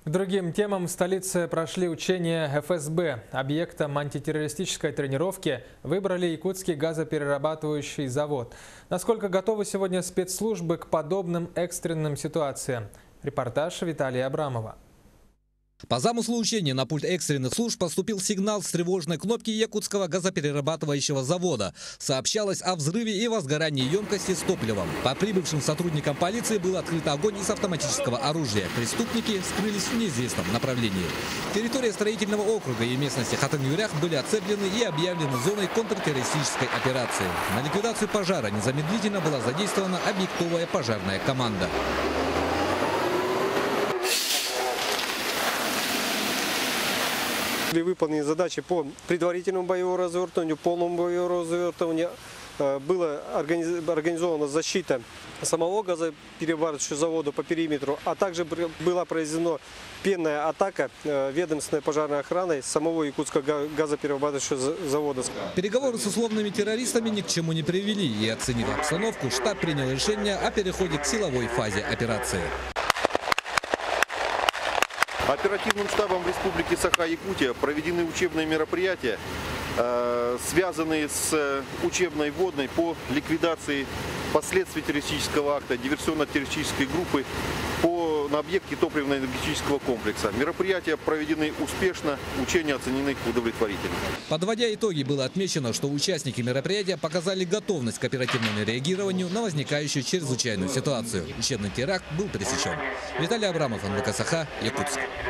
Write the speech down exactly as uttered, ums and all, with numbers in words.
К другим темам в столице прошли учения эф эс бэ. Объектом антитеррористической тренировки выбрали якутский газоперерабатывающий завод. Насколько готовы сегодня спецслужбы к подобным экстренным ситуациям? Репортаж Виталия Абрамова. По замыслу учения на пульт экстренных служб поступил сигнал с тревожной кнопки якутского газоперерабатывающего завода. Сообщалось о взрыве и возгорании емкости с топливом. По прибывшим сотрудникам полиции был открыт огонь из автоматического оружия. Преступники скрылись в неизвестном направлении. Территория строительного округа и местности Хатын-Юрях были оцеплены и объявлены зоной контртеррористической операции. На ликвидацию пожара незамедлительно была задействована объектовая пожарная команда. Были выполнены задачи по предварительному боевому развертыванию, полному боевому развертыванию. Была организована защита самого газоперерабатывающего завода по периметру, а также была произведена пенная атака ведомственной пожарной охраной самого якутского газоперерабатывающего завода. Переговоры с условными террористами ни к чему не привели, и, оценив обстановку, штаб принял решение о переходе к силовой фазе операции. Оперативным штабом Республики Саха-Якутия проведены учебные мероприятия, э, связанные с учебной вводной по ликвидации последствий террористического акта, диверсионно-террористической группы по, на объекте топливно-энергетического комплекса. Мероприятия проведены успешно, учения оценены удовлетворительно. Подводя итоги, было отмечено, что участники мероприятия показали готовность к оперативному реагированию на возникающую чрезвычайную ситуацию. Учебный теракт был пресечен. Виталий Абрамов, эн вэ ка Саха, Якутск.